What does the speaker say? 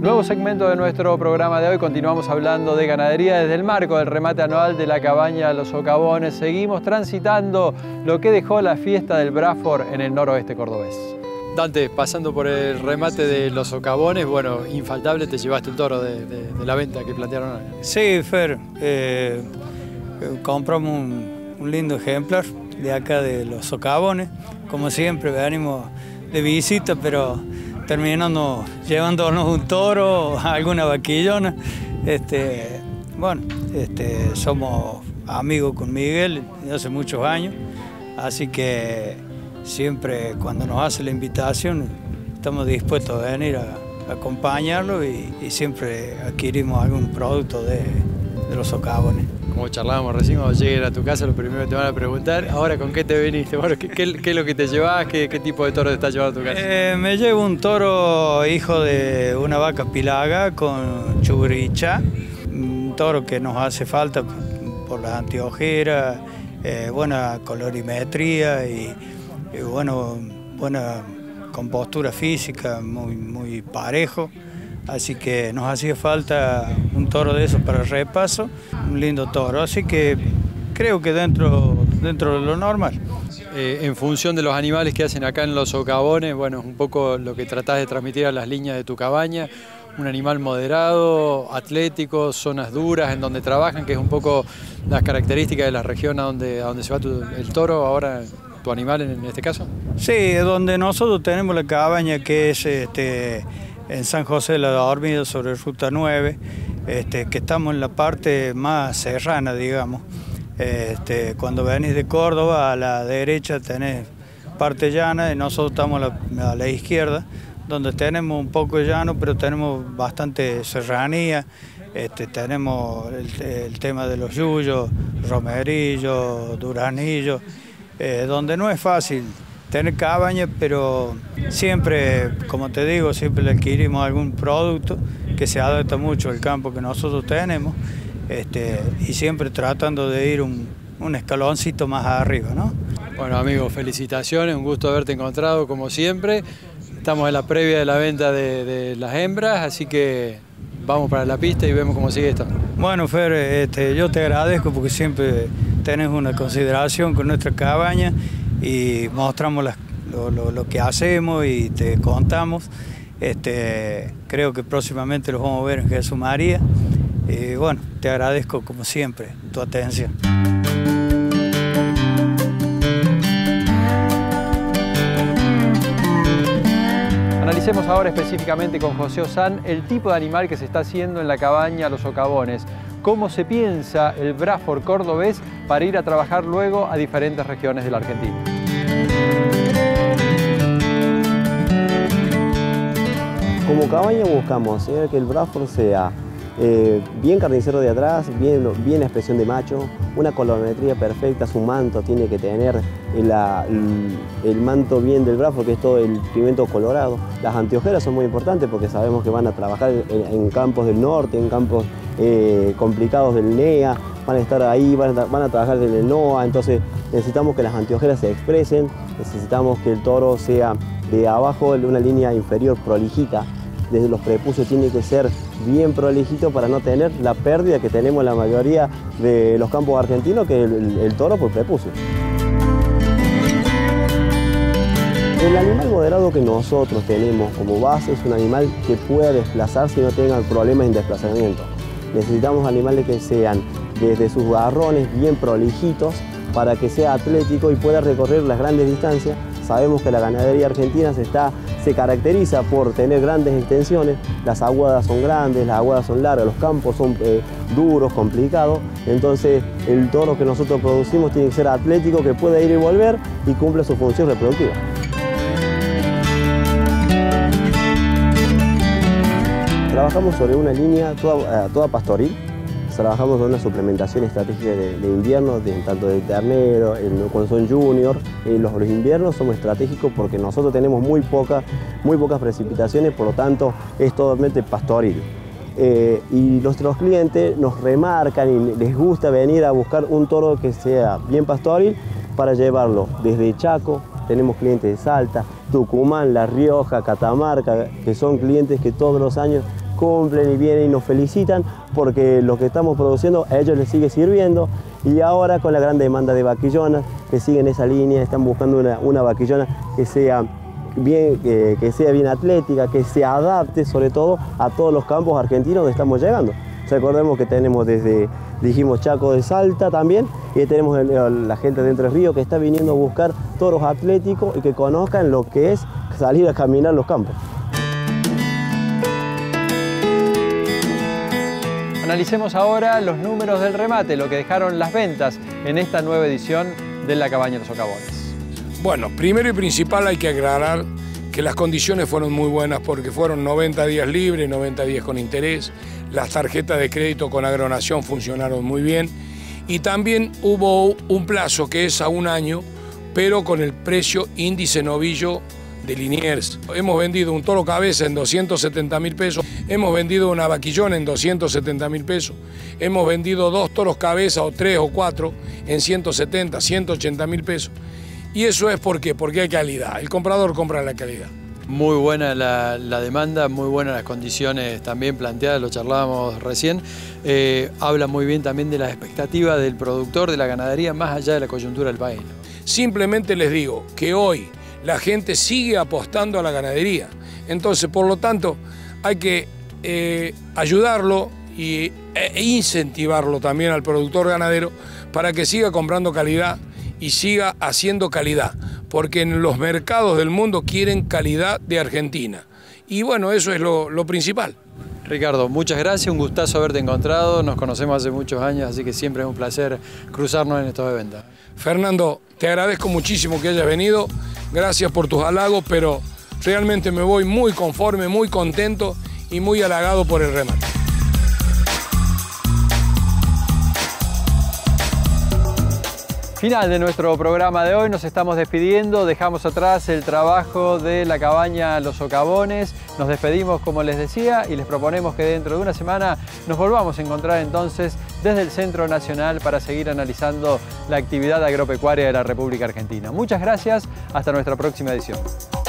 Nuevo segmento de nuestro programa de hoy. Continuamos hablando de ganadería desde el marco del remate anual de la cabaña Los Socavones. Seguimos transitando lo que dejó la fiesta del Braford en el noroeste cordobés. Dante, pasando por el remate de Los Socavones, bueno, infaltable te llevaste el toro de la venta que plantearon hoy. Sí, Fer, compramos un lindo ejemplar de acá de Los Socavones. Como siempre venimos de visita, pero terminando llevándonos un toro, alguna vaquillona. Somos amigos con Miguel de hace muchos años, así que siempre cuando nos hace la invitación estamos dispuestos a venir a acompañarlo y siempre adquirimos algún producto de Los Socavones. Como charlábamos recién, cuando lleguen a tu casa lo primero que te van a preguntar, ahora ¿con qué te viniste? Bueno, ¿qué es lo que te llevas? ¿Qué tipo de toro te estás llevando a tu casa? Me llevo un toro hijo de una vaca pilaga con churicha, un toro que nos hace falta por las anteojeras, buena colorimetría y buena compostura física, muy parejo. Así que nos hacía falta un toro de esos para el repaso, un lindo toro, así que creo que dentro de lo normal. En función de los animales que hacen acá en Los Socavones, bueno, es un poco lo que tratás de transmitir a las líneas de tu cabaña, un animal moderado, atlético, zonas duras en donde trabajan, que es un poco las características de la región a donde se va el toro ahora, tu animal en este caso. Sí, donde nosotros tenemos la cabaña que es en San José de la Dormida, sobre Ruta 9, que estamos en la parte más serrana, digamos. Cuando venís de Córdoba, a la derecha tenés parte llana y nosotros estamos a la izquierda, donde tenemos un poco de llano, pero tenemos bastante serranía. Tenemos el tema de los yuyos, romerillos, duranillos, donde no es fácil tener cabaña, pero siempre, como te digo, siempre le adquirimos algún producto que se adapta mucho al campo que nosotros tenemos, y siempre tratando de ir un escaloncito más arriba, ¿no? Bueno, amigos, felicitaciones, un gusto haberte encontrado como siempre. Estamos en la previa de la venta de las hembras, así que vamos para la pista y vemos cómo sigue esto. Bueno, Fer, yo te agradezco porque siempre tenés una consideración con nuestra cabaña y mostramos lo que hacemos y te contamos. Creo que próximamente los vamos a ver en Jesús María. Y bueno, te agradezco como siempre tu atención. Analicemos ahora específicamente con José Ozán el tipo de animal que se está haciendo en la cabaña Los Socavones. Cómo se piensa el Braford cordobés para ir a trabajar luego a diferentes regiones de la Argentina. Como cabaña buscamos que el Braford sea bien carnicero de atrás, bien expresión de macho, una colorimetría perfecta, su manto tiene que tener el manto bien del Braford, que es todo el pigmento colorado. Las anteojeras son muy importantes porque sabemos que van a trabajar en campos del norte, en campos complicados del NEA, van a estar ahí, van a trabajar en el NOA, entonces necesitamos que las anteojeras se expresen, necesitamos que el toro sea de abajo de una línea inferior prolijita. Desde los prepucios tiene que ser bien prolijito para no tener la pérdida que tenemos en la mayoría de los campos argentinos, que es el toro por prepucio. El animal moderado que nosotros tenemos como base es un animal que pueda desplazarse y no tenga problemas en desplazamiento. Necesitamos animales que sean desde sus garrones bien prolijitos para que sea atlético y pueda recorrer las grandes distancias. Sabemos que la ganadería argentina se caracteriza por tener grandes extensiones, las aguadas son grandes, las aguadas son largas, los campos son duros, complicados, entonces el toro que nosotros producimos tiene que ser atlético, que pueda ir y volver y cumple su función reproductiva. Trabajamos sobre una línea toda pastoril. Trabajamos con una suplementación estratégica de invierno, tanto de ternero, cuando son junior. Los inviernos somos estratégicos porque nosotros tenemos muy pocas precipitaciones, por lo tanto es totalmente pastoril. Y nuestros clientes nos remarcan y les gusta venir a buscar un toro que sea bien pastoril para llevarlo desde Chaco. Tenemos clientes de Salta, Tucumán, La Rioja, Catamarca, que son clientes que todos los años cumplen y vienen y nos felicitan porque lo que estamos produciendo a ellos les sigue sirviendo. Y ahora con la gran demanda de vaquillonas que siguen esa línea, están buscando una vaquillona que sea bien atlética, que se adapte sobre todo a todos los campos argentinos donde estamos llegando. Recordemos que tenemos dijimos Chaco de Salta también, y tenemos la gente de Entre Ríos que está viniendo a buscar toros atléticos y que conozcan lo que es salir a caminar los campos. Analicemos ahora los números del remate, lo que dejaron las ventas en esta nueva edición de la Cabaña de los Socavones. Bueno, primero y principal hay que aclarar que las condiciones fueron muy buenas porque fueron 90 días libres, 90 días con interés, las tarjetas de crédito con agronación funcionaron muy bien y también hubo un plazo que es a 1 año, pero con el precio índice novillo de Liniers. Hemos vendido un toro cabeza en 270.000 pesos, hemos vendido una vaquillona en 270.000 pesos, hemos vendido 2 toros cabeza o 3 o 4 en 170, 180.000 pesos. Y eso es ¿por qué? Porque hay calidad, el comprador compra la calidad. Muy buena la demanda, muy buenas las condiciones también planteadas, lo charlábamos recién. Habla muy bien también de las expectativas del productor, de la ganadería, más allá de la coyuntura del país. Simplemente les digo que hoy la gente sigue apostando a la ganadería. Entonces, por lo tanto, hay que ayudarlo e incentivarlo también al productor ganadero para que siga comprando calidad y siga haciendo calidad, porque en los mercados del mundo quieren calidad de Argentina. Y bueno, eso es lo principal. Ricardo, muchas gracias, un gustazo haberte encontrado, nos conocemos hace muchos años, así que siempre es un placer cruzarnos en estos eventos. Fernando, te agradezco muchísimo que hayas venido, gracias por tus halagos, pero realmente me voy muy conforme, muy contento y muy halagado por el remate. Final de nuestro programa de hoy, nos estamos despidiendo, dejamos atrás el trabajo de la Cabaña Los Socavones, nos despedimos como les decía y les proponemos que dentro de una semana nos volvamos a encontrar entonces desde el Centro Nacional para seguir analizando la actividad agropecuaria de la República Argentina. Muchas gracias, hasta nuestra próxima edición.